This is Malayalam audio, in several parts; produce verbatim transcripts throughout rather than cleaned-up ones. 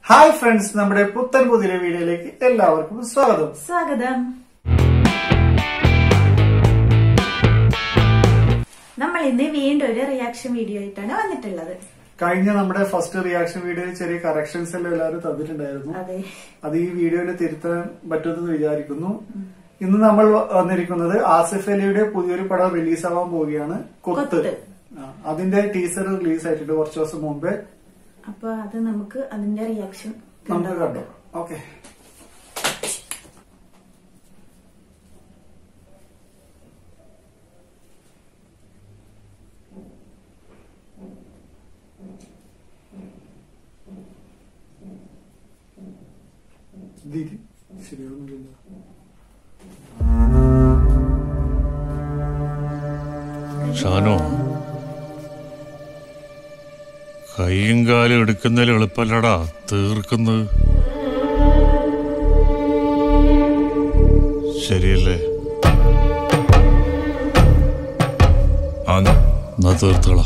ഹായ് ഫ്രണ്ട്സ്, നമ്മുടെ പുത്തൻ പുതിയ വീഡിയോയിലേക്ക് എല്ലാവർക്കും സ്വാഗതം സ്വാഗതം നമ്മൾ ഇന്ന് വീണ്ടും ഒരു റിയാക്ഷൻ വീഡിയോ ആയിട്ടാണ് വന്നിട്ടുള്ളത്. കഴിഞ്ഞ നമ്മുടെ ഫസ്റ്റ് റിയാക്ഷൻ വീഡിയോയിൽ ചെറിയ കറക്ഷൻസ് എല്ലാം എല്ലാവരും തന്നിട്ടുണ്ടായിരുന്നു. അതെ, അത് ഈ വീഡിയോയിൽ തിരുത്താൻ പറ്റുമെന്ന് വിചാരിക്കുന്നു. ഇന്ന് നമ്മൾ വന്നിരിക്കുന്നത് ആസിഫ് അലിയുടെ പുതിയൊരു പടം റിലീസ് ആവാൻ പോവുകയാണ്, കൊത്ത്. അതിന്റെ ടീസർ റിലീസ് ആയിട്ടുണ്ട് കുറച്ചു ദിവസം മുമ്പേ. അപ്പൊ അത് നമുക്ക് അതിന്റെ റിയാക്ഷൻ നമുക്ക് കണ്ടോ. ഓക്കെ, ശരിയാവുന്നില്ല. ഷാനോ, കൈയും കാലും എടുക്കുന്നതിൽ എളുപ്പല്ലടാ തീർക്കുന്നത്. ശരിയല്ലേ? ആ എന്നാ തീർത്തോളാം.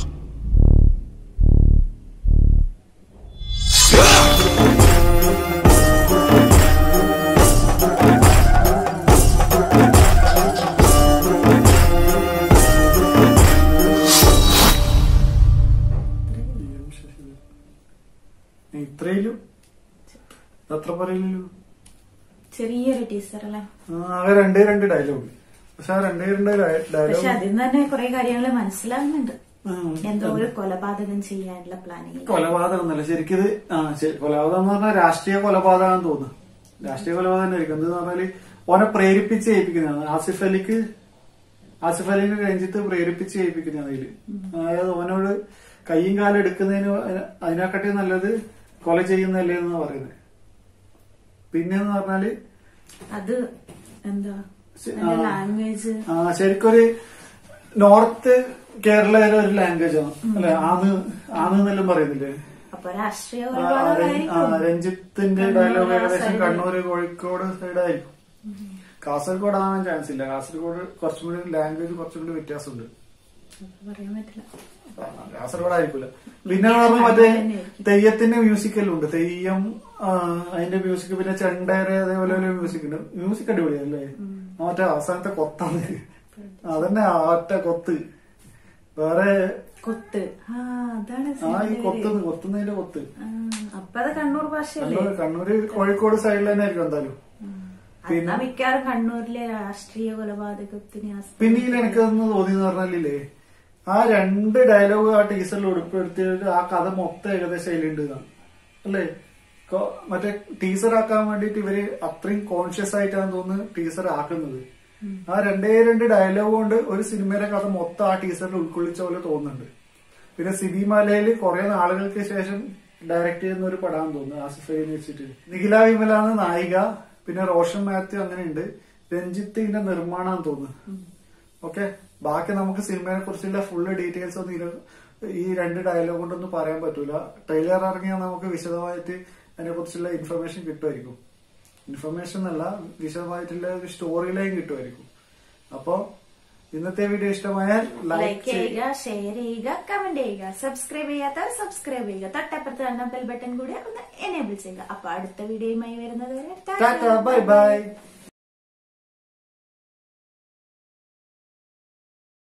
ഇത്രയിലും അത്ര പറയില്ലല്ലോ. ചെറിയൊരു ടീച്ചർ അല്ലേ? ആകെ രണ്ടേ രണ്ട് ഡയലോഗ്. പക്ഷെ ആ രണ്ടേ രണ്ട് ഡയലോഗ് പക്ഷെ അതിൽ നിന്ന് തന്നെ കുറെ കാര്യങ്ങൾ മനസ്സിലാകുന്നുണ്ട്. എന്തോ ഒരു കൊലപാതകം ചെയ്യാനുള്ള പ്ലാനിങ്. കൊലപാതകം എന്നല്ല ശരിക്കും ഇത്. ആ കൊലപാതകം എന്ന് പറഞ്ഞാൽ രാഷ്ട്രീയ കൊലപാതകം തോന്നുന്നു. രാഷ്ട്രീയ കൊലപാതകം തന്നെ ആയിരിക്കും. എന്തെന്ന് പറഞ്ഞാല് ഓനെ പ്രേരിപ്പിച്ച് ഏൽപ്പിക്കുന്നതാണ്. ആസിഫ് അലിക്ക് ആസിഫ് അലിനെ രഞ്ജിത്ത് പ്രേരിപ്പിച്ച് ഏൽപ്പിക്കുന്നതാണ് അതില്. അതായത് ഓനോട് കയ്യും കാലം എടുക്കുന്നതിന് അതിനെക്കാട്ടി നല്ലത് കൊല ചെയ്യുന്നല്ലേ എന്ന് പറയുന്നത്. പിന്നെന്ന് പറഞ്ഞാല് അത് എന്താ ലാംഗ്വേജ് ആ ശരിക്കൊരു നോർത്ത് കേരളയിലെ ഒരു ലാംഗ്വേജ് ആണ് അല്ലെ. ആന്ന് ആന്ന് എന്നെല്ലാം പറയുന്നില്ലേ. അപ്പൊ രാഷ്ട്രീയ രഞ്ജിത്തിന്റെ ഡയലോഗ് ഏകദേശം കണ്ണൂര് കോഴിക്കോട് സൈഡായിരിക്കും. കാസർഗോഡ് ആവാൻ ചാൻസ് ഇല്ല. കാസർഗോഡ് കുറച്ചും കൂടി ലാംഗ്വേജ് കുറച്ചും കൂടി വ്യത്യാസമുണ്ട്. പറയാൻ പറ്റില്ല. കാസർഗോഡ് ആയിരിക്കില്ല. പിന്നെ പറഞ്ഞ മറ്റേ തെയ്യത്തിന്റെ മ്യൂസിക്കെല്ലാം ഉണ്ട്. തെയ്യം അതിന്റെ മ്യൂസിക്, പിന്നെ ചെണ്ടേരെ അതേപോലെ ഒരു മ്യൂസിക് ഉണ്ട്. മ്യൂസിക് അടിപൊളിയല്ലേ. മറ്റേ അവസാനത്തെ കൊത്താണ്. അതന്നെ ഒറ്റ കൊത്ത്. വേറെ കൊത്ത് ആ ഈ കൊത്തുന്ന് കൊത്തുന്നതിന്റെ കൊത്ത്. അപ്പൊ അത് കണ്ണൂർ ഭാഷയല്ലേ? കണ്ണൂര് കോഴിക്കോട് സൈഡിൽ തന്നെ ആയിരിക്കും എന്തായാലും. പിന്നെ മിക്കവാറും കണ്ണൂരിലെ രാഷ്ട്രീയ കൊലപാതകത്തിന് പിന്നീട് എനിക്കതൊന്ന് തോന്നിയെന്ന് പറഞ്ഞാലില്ലേ, ആ രണ്ട് ഡയലോഗ് ആ ടീച്ചറിൽ ഉൾപ്പെടുത്തിയിട്ട് ആ കഥ മൊത്തം ഏകദേശം അതിലുണ്ട് അല്ലേ. മറ്റേ ടീച്ചർ ആക്കാൻ വേണ്ടിട്ട് ഇവര് അത്രയും കോൺഷ്യസ് ആയിട്ടാണ് തോന്നുന്നു ടീച്ചർ ആക്കുന്നത്. ആ രണ്ടേ രണ്ട് ഡയലോഗ് കൊണ്ട് ഒരു സിനിമയുടെ കഥ മൊത്തം ആ ടീച്ചറിൽ ഉൾക്കൊള്ളിച്ച പോലെ തോന്നുന്നുണ്ട്. പിന്നെ സിബിമലയിൽ കുറെ നാളുകൾക്ക് ശേഷം ഡയറക്ട് ചെയ്യുന്ന ഒരു പടമാണെന്ന് തോന്നുന്നു ആസിഫ് അലിനെ വെച്ചിട്ട്. നിഖില വിമലാണ് നായിക. പിന്നെ റോഷൻ മാത്യു അങ്ങനെയുണ്ട്. രഞ്ജിത്ത് ഇതിന്റെ നിർമ്മാണം തോന്നുന്നു. ഓക്കെ, ബാക്കി നമുക്ക് സിനിമയെ കുറിച്ചുള്ള ഫുള്ള് ഡീറ്റെയിൽസ് ഒന്നും ഈ രണ്ട് ഡയലോഗ് കൊണ്ടൊന്നും പറയാൻ പറ്റൂല. ട്രെയിലർ ഇറങ്ങിയാൽ നമുക്ക് വിശദമായിട്ട് അതിനെ കുറിച്ചുള്ള ഇൻഫർമേഷൻ കിട്ടുമായിരിക്കും. ഇൻഫർമേഷൻ എന്നല്ല, വിശദമായിട്ടുള്ള ഒരു സ്റ്റോറി ലൈൻ കിട്ടുമായിരിക്കും. അപ്പൊ ഇന്നത്തെ വീഡിയോ ഇഷ്ടമായാൽ ലൈക്ക് ചെയ്യുക, ഷെയർ ചെയ്യുക, കമന്റ് ചെയ്യുക. സബ്സ്ക്രൈബ് ചെയ്യാത്തവർ സബ്സ്ക്രൈബ് ചെയ്യുക. തൊട്ടപ്പുറത്ത് കാണുന്ന ബെൽ ബട്ടൺ കൂടി ഒന്ന് എനേബിൾ ചെയ്യുക. അപ്പൊ അടുത്ത വീഡിയോയുമായി വരുന്നത് വരെ ബൈ ബൈ.